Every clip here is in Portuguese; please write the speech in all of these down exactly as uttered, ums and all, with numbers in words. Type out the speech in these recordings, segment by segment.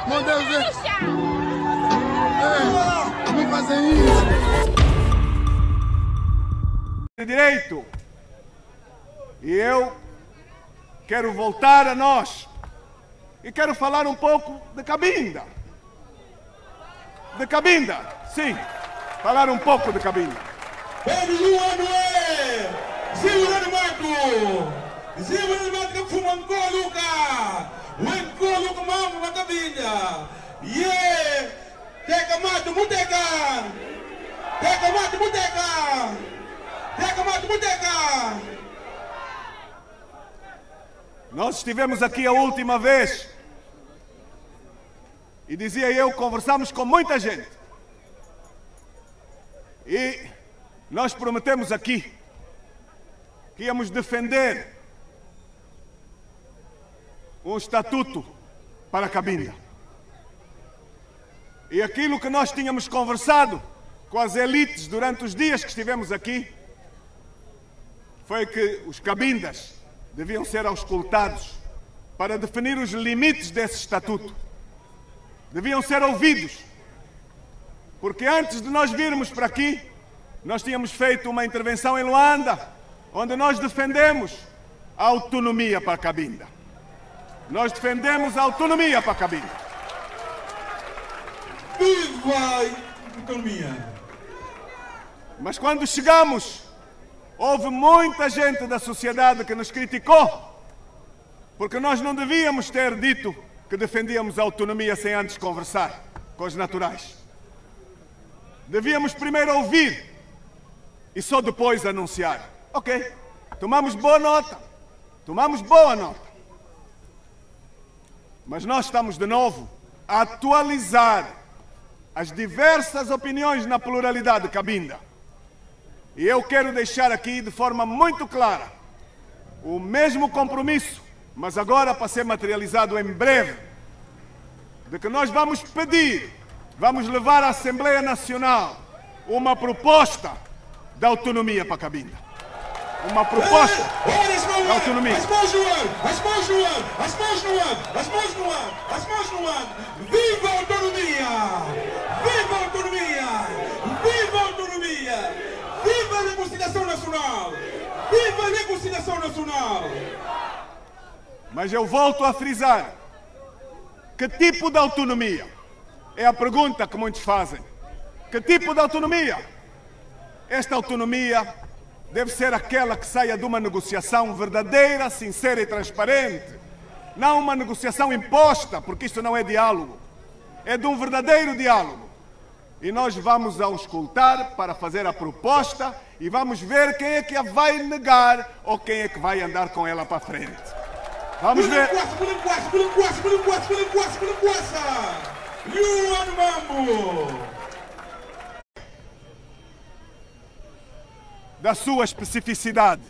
Meu Deus, é, não fazem isso. Direito. E eu quero voltar a nós. E quero falar um pouco de Cabinda. De Cabinda, sim. Falar um pouco de Cabinda. Nós estivemos aqui a última vez e dizia eu, conversamos com muita gente e nós prometemos aqui que íamos defender um estatuto para Cabinda. E aquilo que nós tínhamos conversado com as elites durante os dias que estivemos aqui foi que os cabindas deviam ser auscultados para definir os limites desse estatuto. Deviam ser ouvidos. Porque antes de nós virmos para aqui, nós tínhamos feito uma intervenção em Luanda, onde nós defendemos a autonomia para Cabinda. Nós defendemos a autonomia para Cabinda. Viva a autonomia! Mas quando chegamos, houve muita gente da sociedade que nos criticou, porque nós não devíamos ter dito que defendíamos a autonomia sem antes conversar com os naturais. Devíamos primeiro ouvir e só depois anunciar. Ok, tomamos boa nota, tomamos boa nota. Mas nós estamos de novo a atualizar as diversas opiniões na pluralidade de Cabinda. E eu quero deixar aqui de forma muito clara o mesmo compromisso, mas agora para ser materializado em breve, de que nós vamos pedir, vamos levar à Assembleia Nacional uma proposta de autonomia para Cabinda. Uma proposta de autonomia. As mãos no ar, as mãos no ar, as mãos no ar, as mãos no ar, as mãos no ar. Viva a autonomia! Viva a autonomia! Viva a autonomia! Viva a reconciliação nacional! Viva a reconciliação nacional! Mas eu volto a frisar, que tipo de autonomia? É a pergunta que muitos fazem. Que tipo de autonomia? Esta autonomia deve ser aquela que saia de uma negociação verdadeira, sincera e transparente. Não uma negociação imposta, porque isto não é diálogo. É de um verdadeiro diálogo. E nós vamos auscultar para fazer a proposta e vamos ver quem é que a vai negar ou quem é que vai andar com ela para frente. Vamos ver. Da sua especificidade.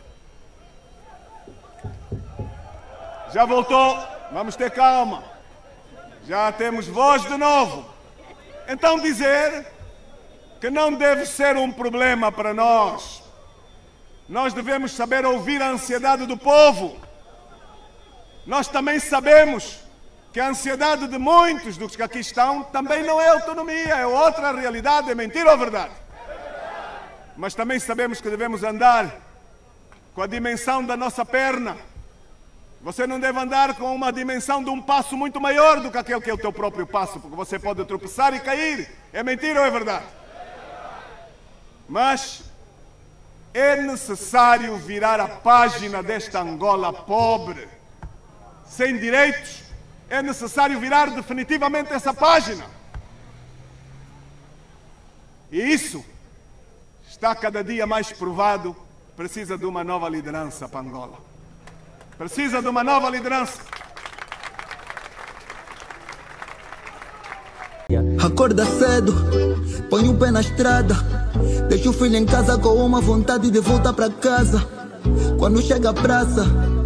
Já voltou? Vamos ter calma. Já temos voz de novo. Então dizer que não deve ser um problema para nós. Nós devemos saber ouvir a ansiedade do povo. Nós também sabemos que a ansiedade de muitos dos que aqui estão também não é autonomia, é outra realidade, é mentira ou verdade? Mas também sabemos que devemos andar com a dimensão da nossa perna. Você não deve andar com uma dimensão de um passo muito maior do que aquele que é o teu próprio passo, porque você pode tropeçar e cair. É mentira ou é verdade? Mas é necessário virar a página desta Angola pobre, sem direitos. É necessário virar definitivamente essa página. E isso está cada dia mais provado. Precisa de uma nova liderança para Angola. Precisa de uma nova liderança. Acorda cedo, põe o pé na estrada, deixa o filho em casa com uma vontade de voltar para casa. Quando chega a praça,